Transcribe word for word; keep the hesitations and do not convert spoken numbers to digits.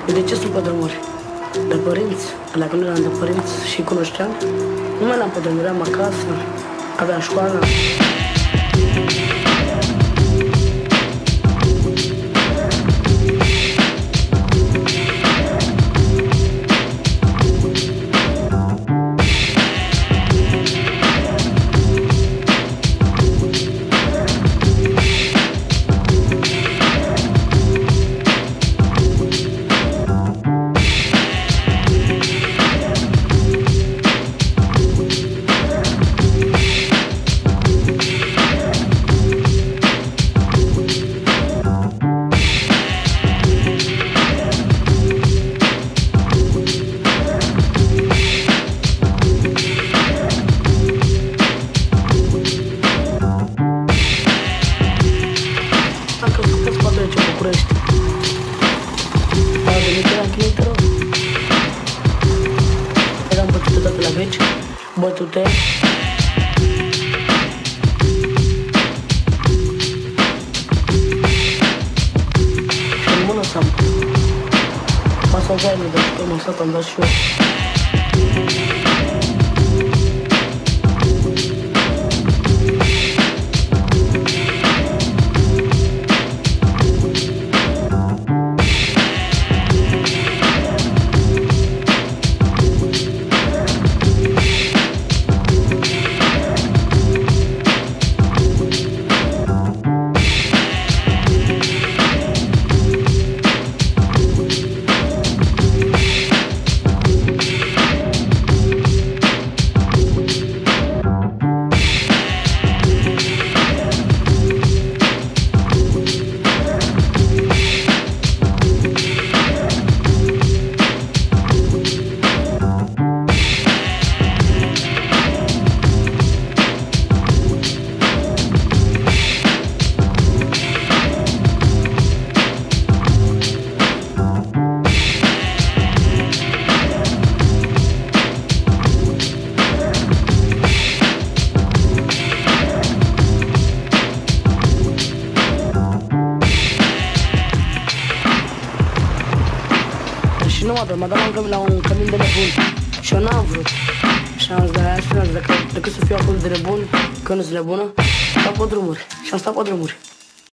Eu de ce sunt pe drumuri? De părinți, dacă nu eram de părinți și cunoșteam, nu mai eram pe drumuri, eram acasă, aveam școala. București. A venit, eram chinuit rău. Eram bătute toate la veci, bătute. Și în mână s-am masat zainul, dar și pe masat am dat și eu. Și nu mă dă, mă dă la un cămin de nebun. Și eu n-am vrut. Și am zis, de-aia și am zis, decât să fiu acolo de nebun, că nu-s nebună, stau pe drumuri. Și am stat pe drumuri.